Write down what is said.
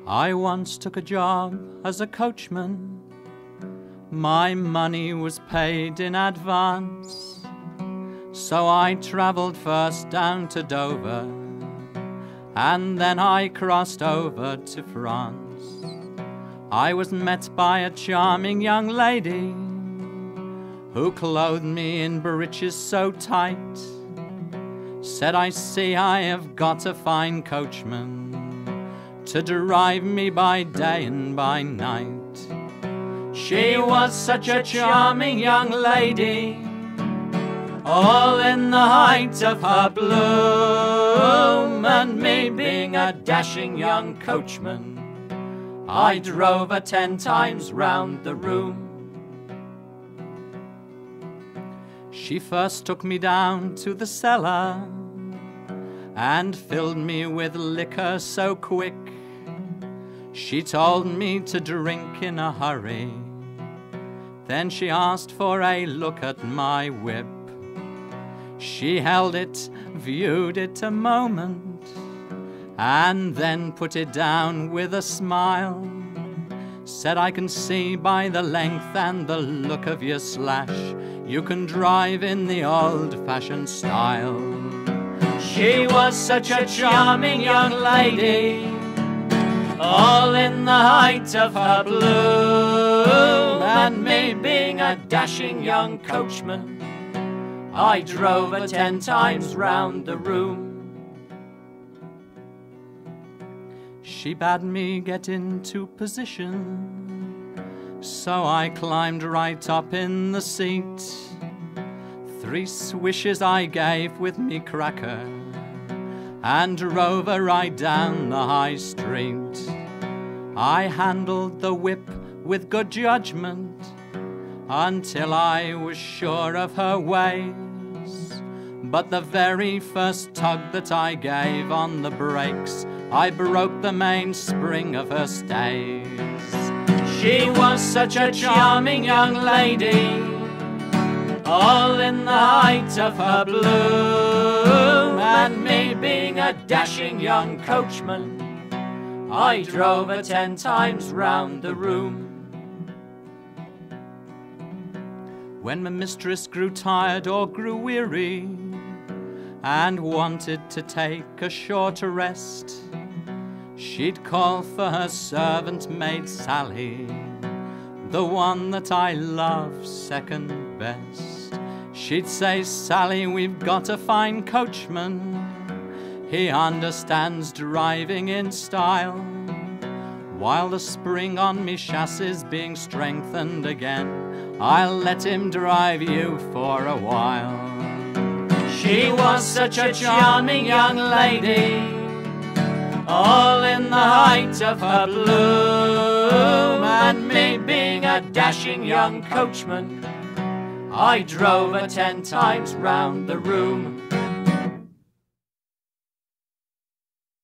I once took a job as a coachman. My money was paid in advance, so I travelled first down to Dover, and then I crossed over to France. I was met by a charming young lady who clothed me in breeches so tight. Said, I see I have got a fine coachman to drive me by day and by night. She was such a charming young lady, all in the height of her bloom, and me being a dashing young coachman, I drove her 10 times round the room. She first took me down to the cellar and filled me with liquor so quick. She told me to drink in a hurry. Then she asked for a look at my whip. She held it, viewed it a moment, and then put it down with a smile. Said, I can see by the length and the look of your slash, you can drive in the old-fashioned style. She was such a charming young lady, all in the height of her bloom, and me being a dashing young coachman, I drove her 10 times round the room. She bade me get into position, so I climbed right up in the seat. 3 swishes I gave with me cracker and drove her right down the high street. I handled the whip with good judgment until I was sure of her ways, but the very first tug that I gave on the brakes, I broke the mainspring of her stays. She was such a charming young lady, all in the height of her bloom, and me being a dashing young coachman, I drove her 10 times round the room. When my mistress grew tired or grew weary and wanted to take a short rest, she'd call for her servant maid Sally, the one that I love second best. She'd say, Sally, we've got a fine coachman, he understands driving in style. While the spring on me chassis's being strengthened again, I'll let him drive you for a while. She was such a charming young lady, all in the height of her bloom, and me being a dashing young coachman, I drove her 10 times round the room.